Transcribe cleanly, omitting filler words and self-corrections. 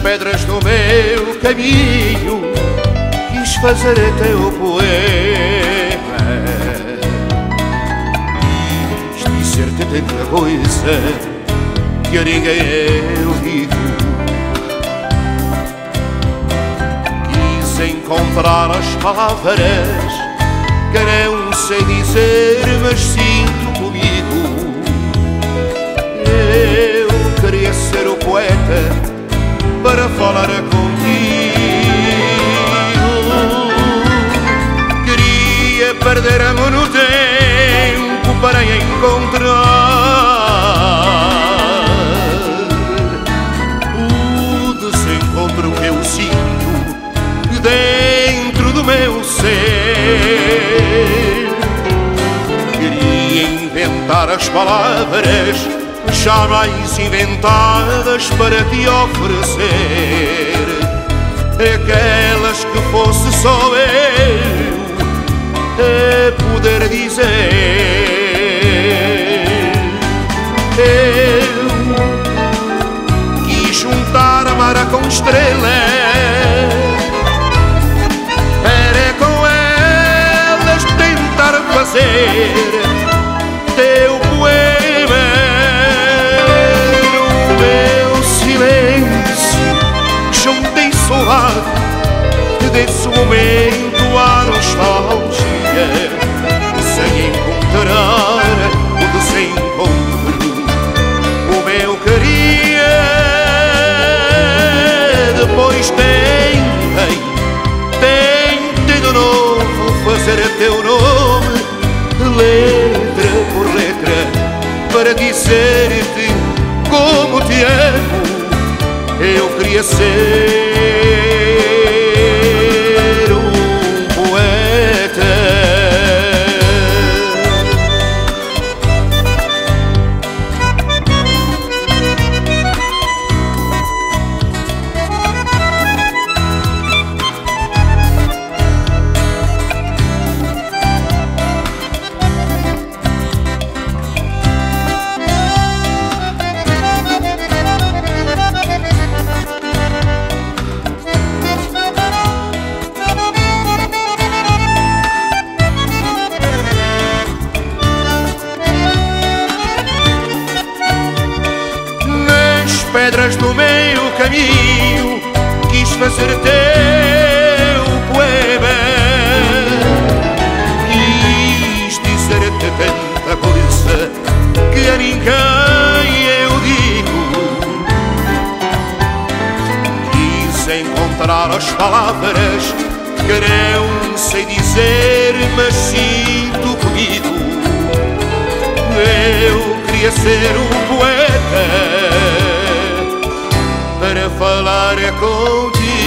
pedras do meu caminho quis fazer teu poema, quis dizer-te tanta coisa que a ninguém eu digo. Quis encontrar as palavras que não sei dizer, mas sinto comigo. Eu queria ser o poeta para falar contigo, queria perder-me no tempo para encontrar o desencontro que eu sinto dentro do meu ser. Queria inventar as palavras jamais inventadas para te oferecer, aquelas que fosse só eu a poder dizer. Eu quis juntar a mar com estrelas para com elas tentar fazer teu poema. Juntei suave desse momento à nostalgia, sem encontrar o desencontro. Como eu queria, depois tentei de novo fazer teu nome, letra por letra, para dizer-te como te amo. Eu queria ser um poeta. Pedras do meu caminho quis fazer teu poema, quis dizer-te tanta coisa que a ninguém eu digo. Quis encontrar as palavras que não sei dizer, mas sinto comigo. Eu queria ser um poeta para falar contigo.